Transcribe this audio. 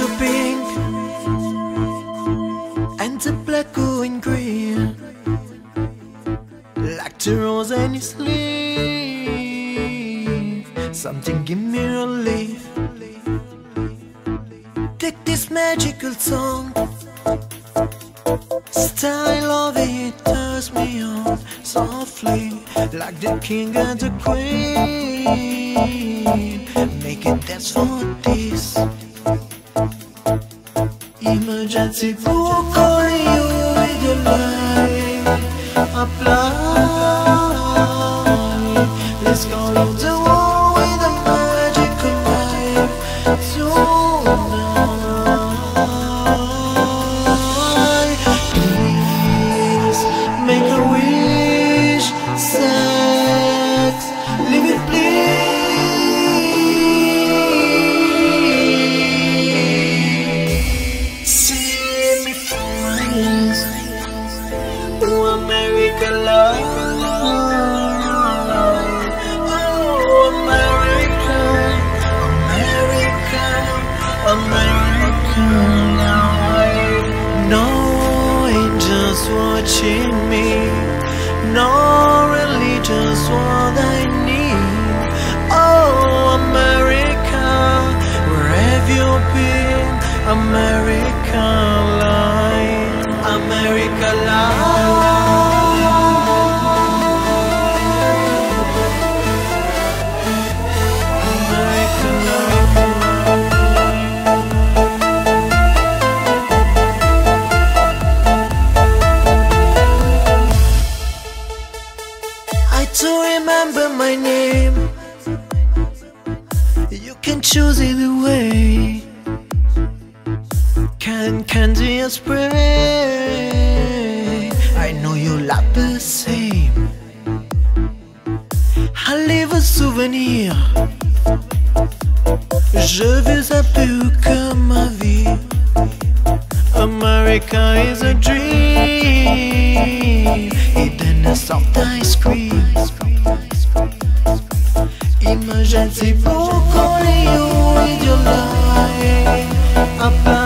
the pink and the black going green, like the rose and its leaf. Something give me relief. Take this magical song, style of it turns me on softly, like the king and the queen. Make it dance for this emergency book, calling you with your light. Apply. Let's go on the wall with a magical knife tonight. Please make a wish, sex, leave it please. See me friends, oh America love, oh America, America, America life. No angels watching me, no religions what I need. Oh America, where have you been? America life, America life. America life. I do remember my name. You can choose either way. Candy or spray. I know you like the same. I leave a souvenir. Je vis un peu comme ma vie. America is a dream, hidden a soft ice cream. Emergency book, calling you with your light.